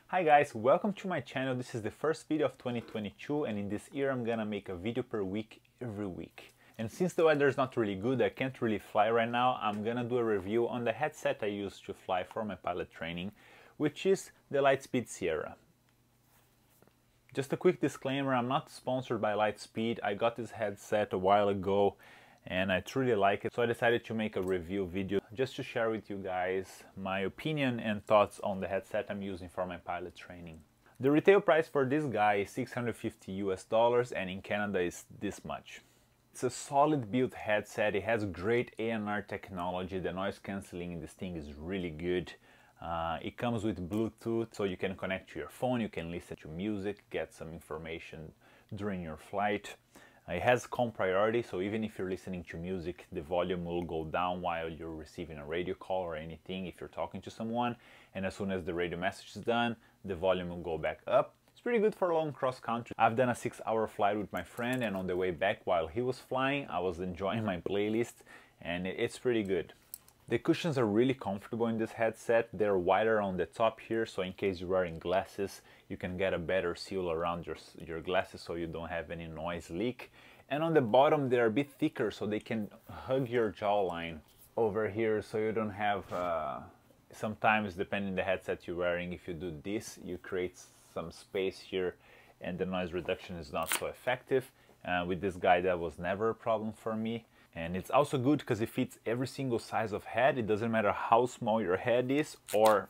Hi guys, welcome to my channel. This is the first video of 2022 and in this year I'm gonna make a video per week every week. And since the weather is not really good, I can't really fly right now, I'm gonna do a review on the headset I use to fly for my pilot training, which is the Lightspeed Sierra. Just a quick disclaimer, I'm not sponsored by Lightspeed. I got this headset a while ago and I truly like it, so I decided to make a review video just to share with you guys my opinion and thoughts on the headset I'm using for my pilot training. The retail price for this guy is $650 and in Canada is this much. It's a solid built headset, it has great A&R technology, the noise cancelling in this thing is really good. It comes with Bluetooth, so you can connect to your phone, you can listen to music, get some information during your flight. It has calm priority, so even if you're listening to music, the volume will go down while you're receiving a radio call or anything if you're talking to someone, and as soon as the radio message is done, the volume will go back up. It's pretty good for long cross country. I've done a 6-hour flight with my friend, and on the way back while he was flying, I was enjoying my playlist, and it's pretty good. The cushions are really comfortable in this headset. They're wider on the top here, so in case you're wearing glasses, you can get a better seal around your glasses so you don't have any noise leak. And on the bottom, they're a bit thicker, so they can hug your jawline over here, so you don't have, sometimes depending on the headset you're wearing, if you do this, you create some space here and the noise reduction is not so effective. With this guy, that was never a problem for me. And it's also good because it fits every single size of head. It doesn't matter how small your head is or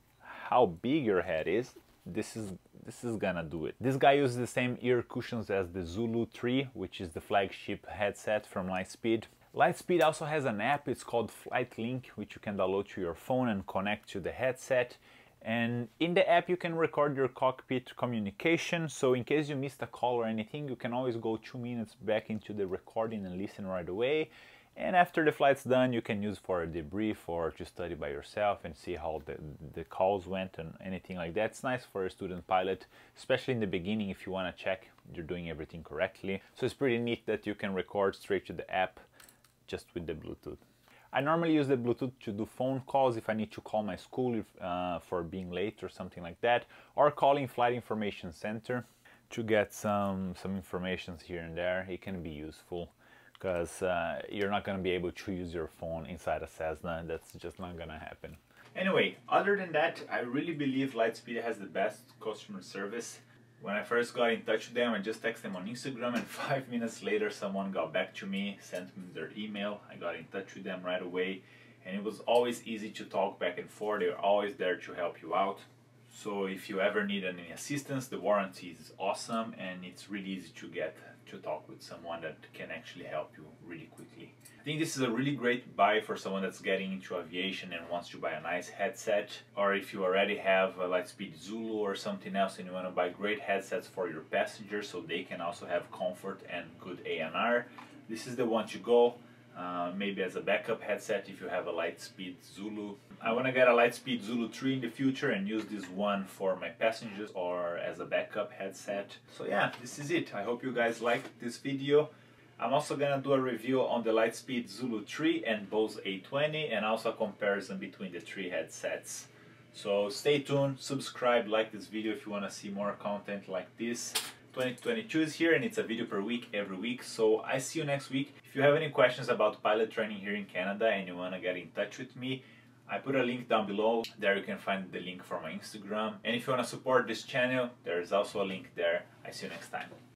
how big your head is. This is gonna do it. This guy uses the same ear cushions as the Zulu 3, which is the flagship headset from Lightspeed. Lightspeed also has an app, it's called Flight Link, which you can download to your phone and connect to the headset. And in the app you can record your cockpit communication, so in case you missed a call or anything, you can always go 2 minutes back into the recording and listen right away. And after the flight's done, you can use for a debrief or to study by yourself and see how the calls went and anything like that. It's nice for a student pilot, especially in the beginning if you want to check you're doing everything correctly. So it's pretty neat that you can record straight to the app just with the Bluetooth. I normally use the Bluetooth to do phone calls if I need to call my school for being late or something like that, or calling Flight Information Center to get some information here and there. It can be useful because you're not going to be able to use your phone inside a Cessna. That's just not going to happen. Anyway, other than that, I really believe Lightspeed has the best customer service. When I first got in touch with them, I just texted them on Instagram and 5 minutes later someone got back to me, sent me their email. I got in touch with them right away and it was always easy to talk back and forth. They're always there to help you out. So if you ever need any assistance, the warranty is awesome and it's really easy to get to talk with someone that can actually help you really quickly. I think this is a really great buy for someone that's getting into aviation and wants to buy a nice headset, or if you already have a Lightspeed Zulu or something else and you want to buy great headsets for your passengers so they can also have comfort and good A&R. This is the one to go. Maybe as a backup headset if you have a Lightspeed Zulu. I want to get a Lightspeed Zulu 3 in the future and use this one for my passengers or as a backup headset. So yeah, this is it. I hope you guys liked this video. I'm also gonna do a review on the Lightspeed Zulu 3 and Bose A20 and also a comparison between the three headsets. So stay tuned, subscribe, like this video if you want to see more content like this. 2022 is here and it's a video per week every week, so I see you next week. If you have any questions about pilot training here in Canada and you want to get in touch with me, I put a link down below. There you can find the link for my Instagram. And if you want to support this channel, there is also a link there. I see you next time.